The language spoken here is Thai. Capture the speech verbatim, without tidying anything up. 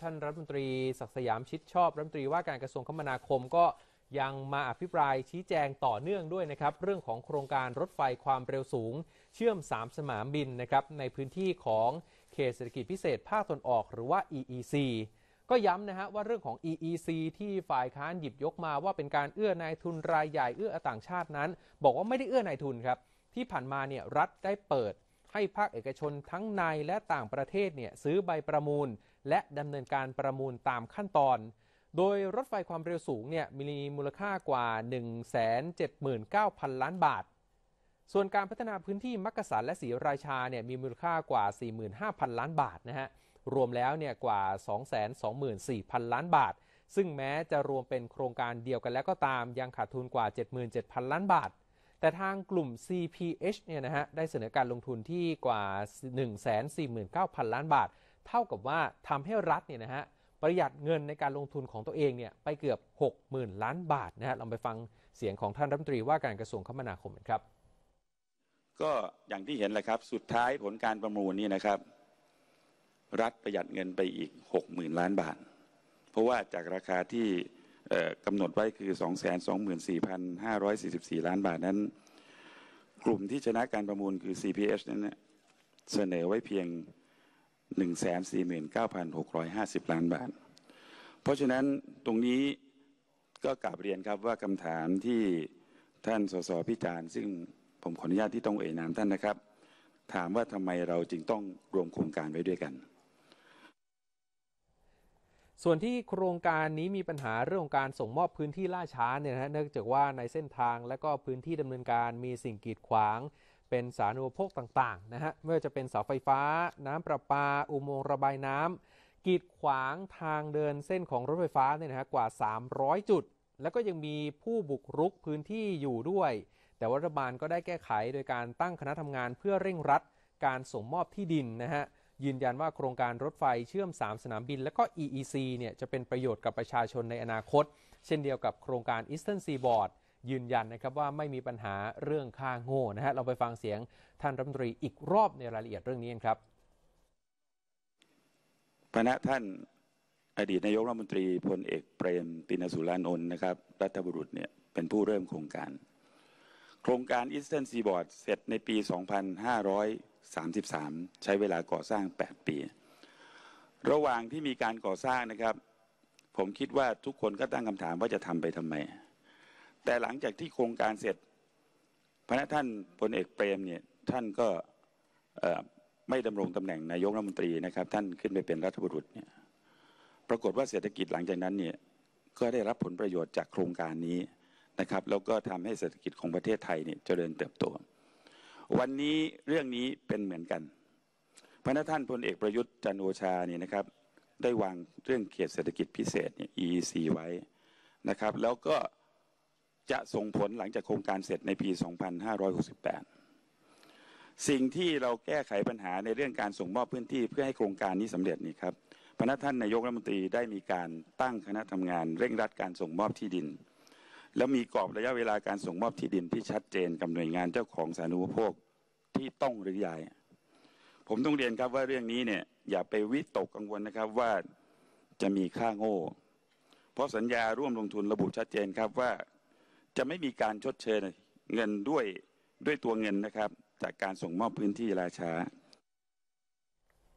ท่านรัฐมนตรีศักดิ์สยามชิดชอบรัฐมนตรีว่าการกระทรวงคมนาคมก็ยังมาอภิปรายชี้แจงต่อเนื่องด้วยนะครับเรื่องของโครงการรถไฟความเร็วสูงเชื่อมสามสนามบินนะครับในพื้นที่ของเขตเศรษฐกิจพิเศษภาคตะวันออกหรือว่า อี อี ซี ก็ย้ำนะฮะว่าเรื่องของ อี อี ซี ที่ฝ่ายค้านหยิบยกมาว่าเป็นการเอื้อนายทุนรายใหญ่เอื้อต่างชาตินั้นบอกว่าไม่ได้เอื้อนายทุนครับที่ผ่านมาเนี่ยรัฐได้เปิดให้ภาคเอกชนทั้งในและต่างประเทศเนี่ยซื้อใบประมูลและดำเนินการประมูลตามขั้นตอนโดยรถไฟความเร็วสูงเนี่ยมีมูลค่ากว่า หนึ่งแสนเจ็ดหมื่นเก้าพัน ล้านบาทส่วนการพัฒนาพื้นที่มักกะสันและศรีราชาเนี่ยมีมูลค่ากว่า สี่หมื่นห้าพัน ล้านบาทนะฮะรวมแล้วเนี่ยกว่า สองแสนสองหมื่นสี่พัน ล้านบาทซึ่งแม้จะรวมเป็นโครงการเดียวกันแล้วก็ตามยังขาดทุนกว่า เจ็ดหมื่นเจ็ดพัน ล้านบาทแต่ทางกลุ่ม ซี พี เอช เนี่ยนะฮะได้เสนอการลงทุนที่กว่า หนึ่งแสนสี่หมื่นเก้าพัน ล้านบาทเท่ากับว่าทำให้รัฐเนี่ยนะฮะประหยัดเงินในการลงทุนของตัวเองเนี่ยไปเกือบ หกหมื่น ล้านบาทนะฮะลองไปฟังเสียงของท่านรัฐมนตรีว่าการกระทรวงคมนาคมกันครับก็อย่างที่เห็นแหละครับสุดท้ายผลการประมูลนี่นะครับรัฐประหยัดเงินไปอีก หกหมื่น ล้านบาทเพราะว่าจากราคาที่กำหนดไว้คือ สองแสนสองหมื่นสี่พันห้าร้อยสี่สิบสี่ ล้านบาทนั้นกลุ่มที่ชนะการประมูลคือ ซี พี เอช นั้นเสนอไว้เพียง หนึ่งแสนสี่หมื่นเก้าพันหกร้อยห้าสิบ ล้านบาทเพราะฉะนั้นตรงนี้ก็กราบเรียนครับว่าคำถามที่ท่านสสพิจารณ์ซึ่งผมขออนุญาตที่ต้องเอ่ยนามท่านนะครับถามว่าทำไมเราจึงต้องรวมโครงการไว้ด้วยกันส่วนที่โครงการนี้มีปัญหาเรื่องการส่งมอบพื้นที่ล่าช้าเนี่ยนะฮะเนื่องจากว่าในเส้นทางและก็พื้นที่ดำเนินการมีสิ่งกีดขวางเป็นสาธารณูปโภคต่างๆนะฮะไม่ว่าจะเป็นเสาไฟฟ้าน้ำประปาอุโมงค์ระบายน้ำกีดขวางทางเดินเส้นของรถไฟฟ้าเนี่ยนะฮะกว่าสามร้อยจุดแล้วก็ยังมีผู้บุกรุกพื้นที่อยู่ด้วยแต่รัฐบาลก็ได้แก้ไขโดยการตั้งคณะทำงานเพื่อเร่งรัดการส่งมอบที่ดินนะฮะยืนยันว่าโครงการรถไฟเชื่อมสามสนามบินและก็ อี อี ซี เนี่ยจะเป็นประโยชน์กับประชาชนในอนาคตเช่นเดียวกับโครงการ Eastern Seaboard ยืนยันนะครับว่าไม่มีปัญหาเรื่องค่าโง่นะฮะเราไปฟังเสียงท่านรัฐมนตรีอีกรอบในรายละเอียดเรื่องนี้กันครับพระท่านอดีตนายกรัฐมนตรีพลเอกเปรมติณสุรานนท์นะครับรัฐบุรุษเนี่ยเป็นผู้เริ่มโครงการโครงการ Eastern Seaboard เสร็จในปี สองพันห้าร้อยสามสิบสาม ใช้เวลาก่อสร้าง แปด ปีระหว่างที่มีการก่อสร้างนะครับผมคิดว่าทุกคนก็ตั้งคำถามว่าจะทำไปทำไมแต่หลังจากที่โครงการเสร็จพระท่านพลเอกเปรมเนี่ยท่านก็ไม่ดำรงตำแหน่งนายกรัฐมนตรีนะครับท่านขึ้นไปเป็นรัฐบุรุษเนี่ยปรากฏว่าเศรษฐกิจหลังจากนั้นเนี่ยก็ได้รับผลประโยชน์จากโครงการนี้นะครับแล้วก็ทำให้เศรษฐกิจของประเทศไทยเนี่ยเจริญเติบโตวันนี้เรื่องนี้เป็นเหมือนกันพระท่านพลเอกประยุทธ์จันทร์โอชาเนี่ยนะครับได้วางเรื่องเขตเศรษฐกิจพิเศษเนี่ย อี อี ซี ไว้นะครับแล้วก็จะส่งผลหลังจากโครงการเสร็จในปี สองพันห้าร้อยหกสิบแปด สิ่งที่เราแก้ไขปัญหาในเรื่องการส่งมอบพื้นที่เพื่อให้โครงการนี้สำเร็จนี่ครับพระท่านนายกรัฐมนตรีได้มีการตั้งคณะทำงานเร่งรัดการส่งมอบที่ดินแล้วมีกรอบระยะเวลาการส่งมอบที่ดินที่ชัดเจนกับหน่วยงานเจ้าของสาธารณูปโภคที่ต้องหรือย้ายผมต้องเรียนครับว่าเรื่องนี้เนี่ยอย่าไปวิตกกังวลนะครับว่าจะมีค่าโง่เพราะสัญญาร่วมลงทุนระบุชัดเจนครับว่าจะไม่มีการชดเชยเงินด้วยด้วยตัวเงินนะครับจากการส่งมอบพื้นที่ล่าช้า